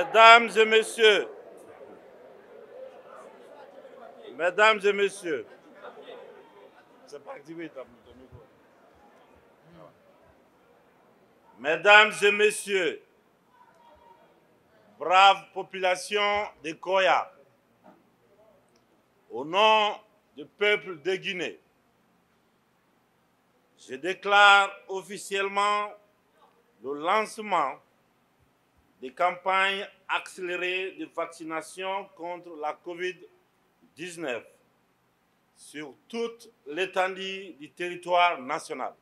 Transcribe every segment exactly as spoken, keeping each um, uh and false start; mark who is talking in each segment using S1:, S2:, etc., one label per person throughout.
S1: Mesdames et messieurs, mesdames et messieurs, c'est pas activé ton micro. Mesdames et messieurs, brave population de Koya, au nom du peuple de Guinée, je déclare officiellement le lancement des campagnes accélérées de vaccination contre la covid dix-neuf sur toute l'étendue du territoire national.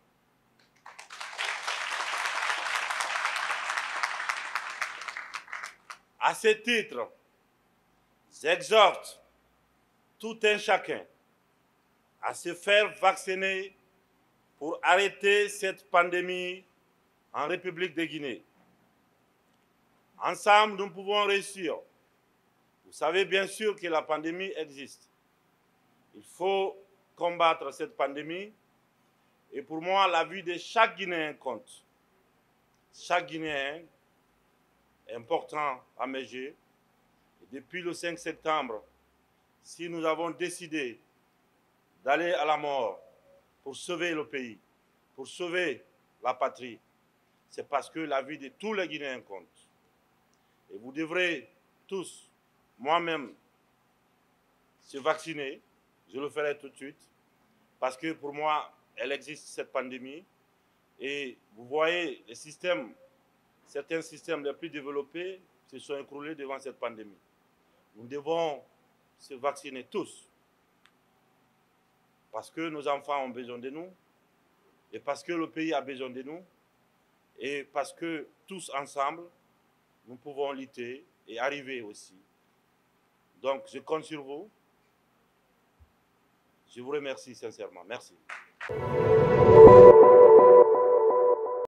S1: À ce titre, j'exhorte tout un chacun à se faire vacciner pour arrêter cette pandémie en République de Guinée. Ensemble, nous pouvons réussir. Vous savez bien sûr que la pandémie existe. Il faut combattre cette pandémie. Et pour moi, la vie de chaque Guinéen compte. Chaque Guinéen est important à mes yeux. Et depuis le cinq septembre, si nous avons décidé d'aller à la mort pour sauver le pays, pour sauver la patrie, c'est parce que la vie de tous les Guinéens compte. Et vous devrez tous, moi-même, se vacciner. Je le ferai tout de suite. Parce que pour moi, elle existe, cette pandémie. Et vous voyez, les systèmes, certains systèmes les plus développés se sont écroulés devant cette pandémie. Nous devons se vacciner tous. Parce que nos enfants ont besoin de nous. Et parce que le pays a besoin de nous. Et parce que tous ensemble, nous pouvons lutter et arriver aussi. Donc, je compte sur vous. Je vous remercie sincèrement. Merci.